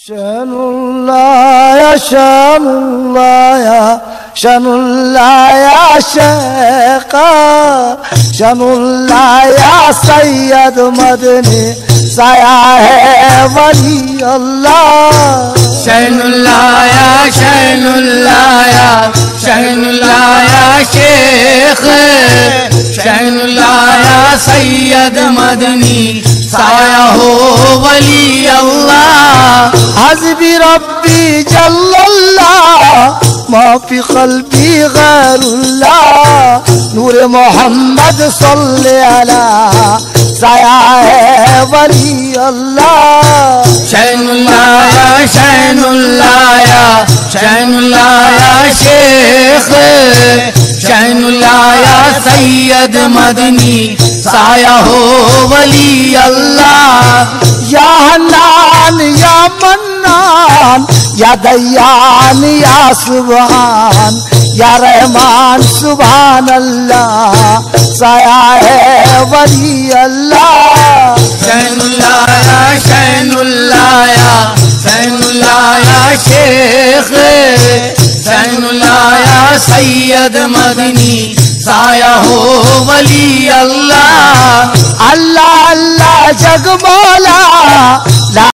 शानुल्लाह या शानुल्लाह या शानुल्लाह या शेखा शानुल्लाह या सैयद मदनी साया है वली अल्लाह। शानुल्लाह या शानुल्लाह या शानुल्लाह या शेख शानुल्लाह या सैयद मदनी साया हो वली अल्लाह। हस्बी रब्बी जल्लल्लाह माफी क़ल्बी गैरुल्लाह नूर मोहम्मद सल्ले अला साया है वली अल्लाह। शानुल्लाह या शानुल्लाह या शानुल्लाह या शेख शानुल्लाह या सैयद मदनी साया हो वली अल्लाह। या हन्नान या मन्नान या दयान या सुभान या रहमान सुभान अल्लाह साया है वली अल्लाह। शानुल्लाह या शानुल्लाह या शानुल्लाह या शेख शानुल्लाह या सैयद मदनी साया हो वली अल्लाह। अल्लाह अल्लाह जग मौला